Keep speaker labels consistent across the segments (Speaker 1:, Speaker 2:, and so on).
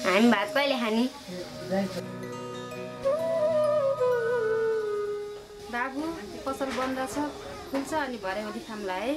Speaker 1: हामी भात कहिले खाने?
Speaker 2: बाबु पसल बन्द छ, खुल्छ अनि भरे उठी खाम्ला है।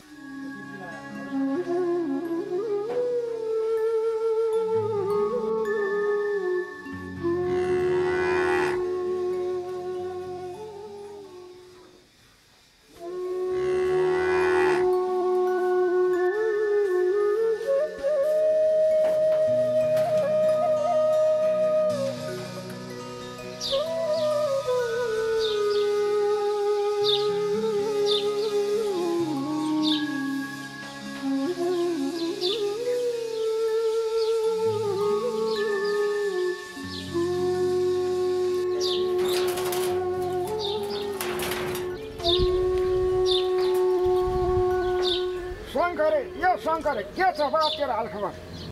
Speaker 3: शङ्कर के छ बा तेरो हालखबर?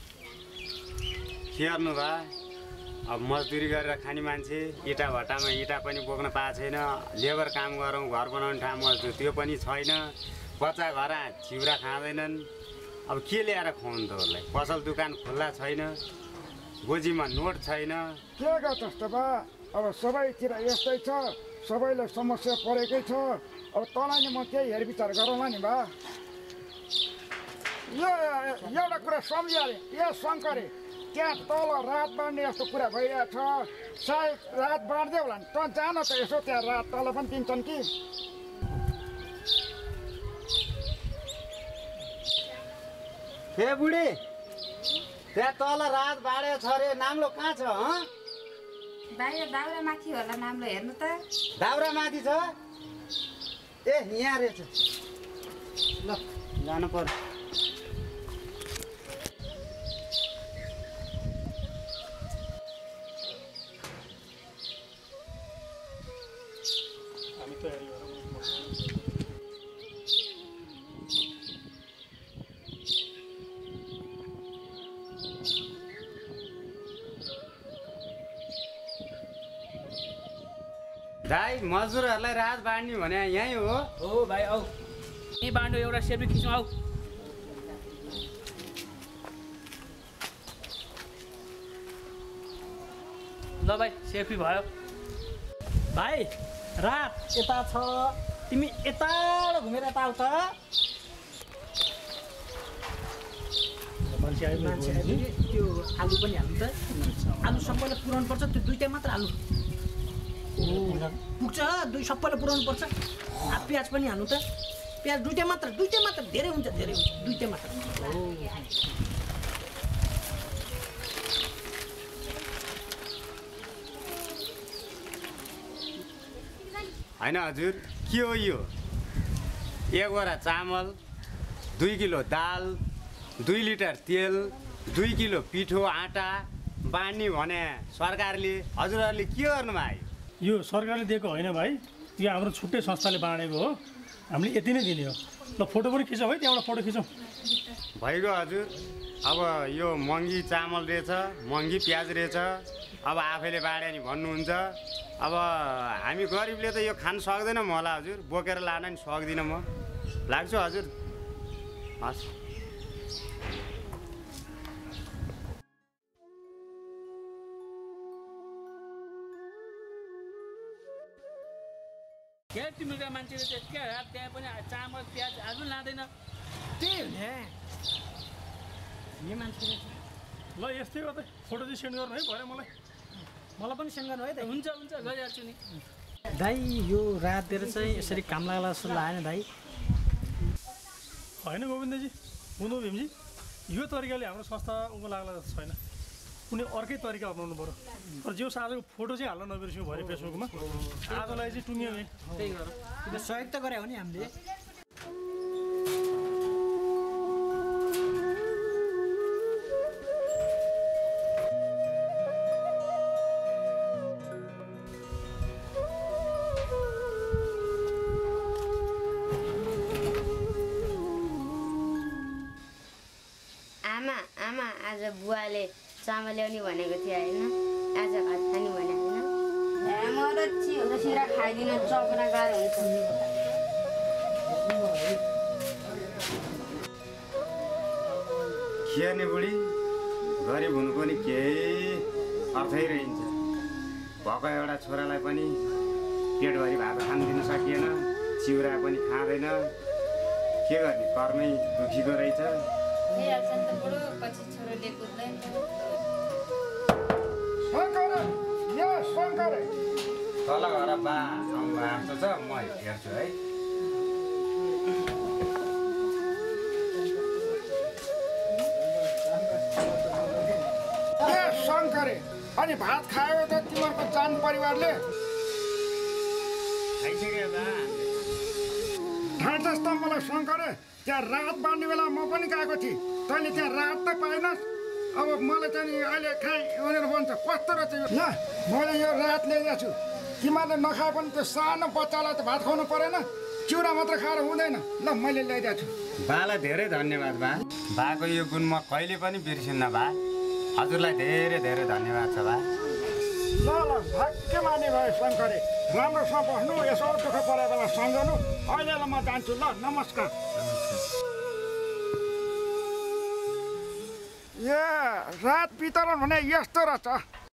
Speaker 4: के गर्नु बा, अब मजदुरी गरेर खाने मान्छे, इँटा भट्टामा इँटा पनि बोक्न पाएको छैन, लेबर काम गरौँ घर बनाउने ठाउँ मजदुर त्यो पनि छैन, बच्चा घर चिउरा खाँदैनन्। अब के ल्याएर खुवाउनु त उसलाई? पसल दुकान खुल्ला छैन, गोजीमा नोट छैन।
Speaker 3: के गर्छस् त बा? अब सबैतिर यस्तै छ, सबैलाई समस्या परेकै छ। अब तँलाई नि म केही हेरविचार गरौँला नि बा। यो एउटा कुरा सम्झियो अरे, ए शङ्करे त्यहाँ तल रात बाँड्ने जस्तो कुरा भइरहेको छ, सायद रात बाँड्दै होला नि। तँ जान त यसो, त्यहाँ रात तल पनि दिन्छन् कि?
Speaker 4: हे बुढी, त्यहाँ तल रात बाँडेको छ अरे, नाम्लो कहाँ छ?
Speaker 2: बाहिर दाउरा माथि होला, नाम्लो हेर्नु त।
Speaker 4: दाउरा माथि छ? ए यहाँ रहेछ, ल जानु पर्यो। दाइ मजदुरहरूलाई रात बाँड्ने भने यहीँ हो
Speaker 5: भाइ आऊ, यहीँ बाँड्यो, एउटा सेल्फी खिचौँ आऊ। ल भाइ सेल्फी भयो।
Speaker 6: भाइ रात यता छ, तिमी यताबाट घुमेर यता आऊ त। मान्छे आयो, त्यो आलु पनि हाल्नु त। आलु सबैलाई पुऱ्याउनु पर्छ, त्यो दुईटा मात्र आलु पुग्छ, सबैलाई पुऱ्याउनु पर्छ। प्याज पनि हाल्नु त, प्याज दुईटा मात्र धेरै हुन्छ, दुईटा मात्र।
Speaker 4: होइन हजुर, के हो यो? 1 बोरा चामल, 2 किलो दाल, 2 लिटर तेल, 2 किलो पिठो आँटा बाँड्ने भने सरकारले, हजुरहरूले के गर्नुमा आयो?
Speaker 6: यो सरकारले दिएको होइन भाइ, यो हाम्रो छुट्टै संस्थाले बाँडेको हो, हामीले यति नै दिने हो। ल फोटो पनि खिचौँ है, त्यहाँबाट फोटो खिचौँ।
Speaker 4: भइगयो हजुर, अब यो महँगी चामल रहेछ, महँगी प्याज रहेछ, अब आफैले बाँड्यो नि भन्नुहुन्छ। अब हामी गरिबले त यो खान सक्दैनौँ होला हजुर, बोकेर लान नि सक्दिनँ म। लाग्छु हजुर, हस्।
Speaker 5: क्या तिमीका मान्छेले चाहिँ क्या रात त्यहाँ पनि चामल प्याज आज पनि लाँदैन?
Speaker 6: त्यही हो नि मान्छेले। ल यस्तै हो त, फोटो चाहिँ सेन्ड गर्नु है भरे मलाई पनि सेन्ड गर्नु है त।
Speaker 5: हुन्छ गरिहाल्छु नि
Speaker 6: दाइ। यो रात दिएर चाहिँ यसरी काम लाग्ला जस्तो लागेन दाइ। होइन गोविन्दजी, हुनु भीमजी, यो तरिकाले हाम्रो संस्था उनको लाग्ला जस्तो छैन, कुनै अर्कै तरिका अपनाउनु पऱ्यो। तर जो आजको फोटो चाहिँ हाल्न नबिर्स्यौँ भरे फेसबुकमा, आजलाई चाहिँ टुङ्ग्यौँ नि।
Speaker 5: त्यही गर,
Speaker 6: सहयोग त गरे हो नि हामीले।
Speaker 1: आमा आज बुवाले चामल ल्याउने भनेको थियो होइन, आज भात खाने भने होइन। म त सिरा खाइदिन, चक्रा गाह्रो हुन्छ।
Speaker 4: खिया नि बुढी, गरिब हुनु पनि केही अर्थै रहन्छ। भएको एउटा छोरालाई पनि पेटभरि भात खान दिन सकिएन, चिउरा पनि खाँदैन, के गर्ने, कर्मै दुखीको रहेछ। तल घर बा आएको छ, म हेर्छु है।
Speaker 3: शङ्करे अनि भात खायो त तिमीहरूको जान परिवारले?
Speaker 4: खाइसक्यो बा।
Speaker 3: ढाँट्छस् त मलाई शङ्करे, त्यहाँ रात बाँड्ने बेला म पनि गएको थिएँ, तैँले त्यहाँ रात त पाएनस्। अब मलाई चाहिँ नि अहिले खाएँ भनेर भन्छ, कस्तो रहेछ यो? ल मैले यो रात ल्याइदिएको छु, तिमीहरूले नखाए पनि त्यो सानो बच्चालाई त भात खुवाउनु परेन, चिउरा मात्र खाएर हुँदैन। ल मैले ल्याइदिएको छु।
Speaker 4: बालाई धेरै धन्यवाद बा। बाको यो गुण म कहिले पनि बिर्सिन्न बा। हजुरलाई धेरै धेरै धन्यवाद छ बा।
Speaker 3: ल ल भाग्यमानी भयो शङ्करे, राम्रोसँग बस्नु, यसो दुःख परेर बेला सम्झनु। अहिले ल म जान्छु, ल नमस्कार। ए रात वितरण भने यस्तो रहेछ।